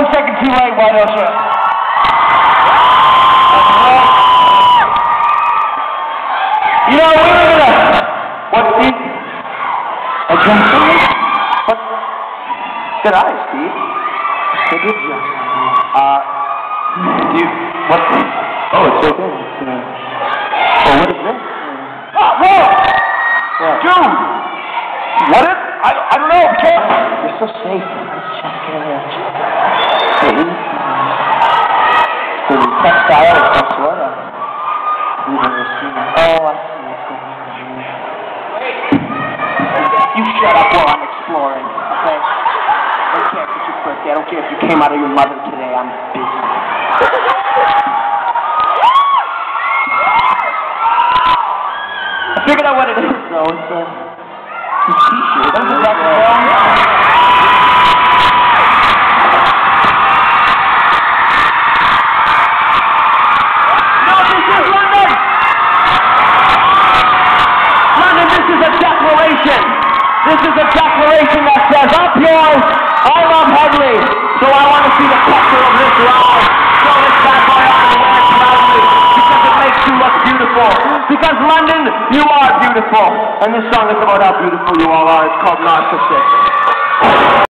1 second too late, why don't you? You know, we were gonna... What, Steve? Okay. What? Good eye, Steve. Good job. What? Oh, it's okay. Well, what is this? Whoa! Yeah. Dude! What is... I don't know, careful. You're so safe. Let's check it out. Please. The textile is some sort of... Oh, I see what's going on here. You shut up while I'm exploring, okay? I don't care if it's your birthday. I don't care if you came out of your mother today. I'm busy. I figured out what it is, though. It's a t-shirt. What is that called? No, this is London! London, this is a declaration. This is a declaration that says, up yours, I love Headley. So I want to see the picture of this ride. Show this bad boy on the way proudly. Because it makes you look beautiful. Because London, you are beautiful. And this song is about how beautiful you all are. It's called Narcissist.